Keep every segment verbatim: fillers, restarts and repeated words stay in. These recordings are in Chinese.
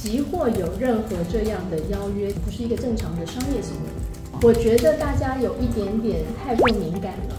期或有任何这样的邀约，不是一个正常的商业行为。我觉得大家有一点点太过敏感了。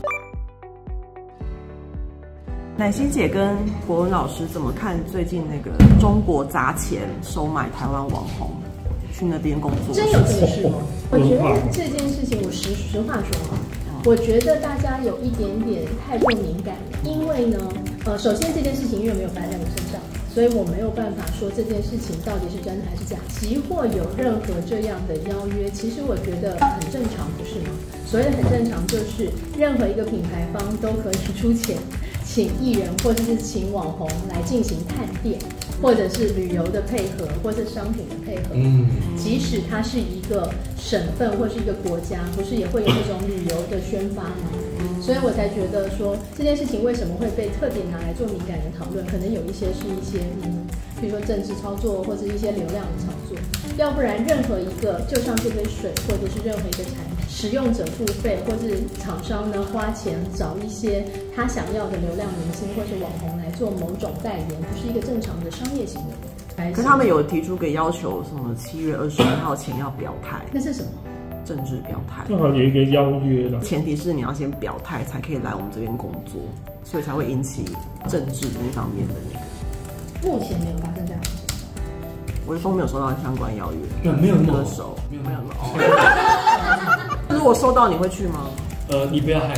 乃馨姐跟国文老师怎么看最近那个中国砸钱收买台湾网红去那边工作？ 真有这个事吗？我觉得这件事情，我实实话说啊，我觉得大家有一点点太过敏感了，因为呢，呃，首先这件事情因为没有发生在我身上，所以我没有办法说这件事情到底是真的还是假。期或有任何这样的邀约，其实我觉得很正常，不是吗？所谓的很正常，就是任何一个品牌方都可以出钱，请艺人或者是请网红来进行探店，或者是旅游的配合，或是商品的配合。嗯，即使它是一个省份或是一个国家，不是也会有这种旅游的宣发吗？所以我才觉得说这件事情为什么会被特别拿来做敏感的讨论，可能有一些是一些嗯，比如说政治操作或者一些流量的操作，要不然任何一个就像这杯水或者是任何一个产品，使用者付费或是厂商呢花钱找一些他想要的流量明星或是网红来做某种代言，不是一个正常的商业行为。 可是他们有提出个要求，什么七月二十一号前要表态， 那是什么？ 政治表态， 正好有一个邀约了。 前提是你要先表态，才可以来我们这边工作，所以才会引起政治那方面的那个。 目前没有发生在我身上。 我是说没有收到相关邀约， 对，没有歌手，没有没有哦。如果收到，你会去吗？ 呃，你不要害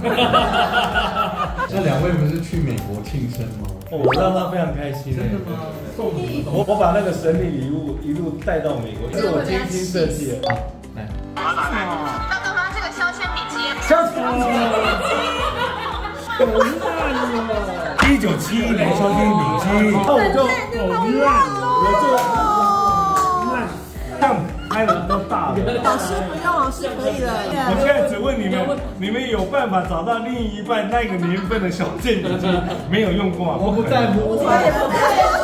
我。 那两位不是去美国庆生吗？ 哦，我让他非常开心。 真的吗？ 送礼，我我把那个神秘礼物一路带到美国，是我精心设计的。 来， 要刚刚这个削铅笔机， 削铅笔机，好烂哦！一九七一年削铅笔机，那我就好烂，我就烂，但拍的都大了。 老师不用，老师可以了。 我现在只问你们，你们有办法找到另一半那个年份的小铅笔机没有用过吗？ 我不在乎。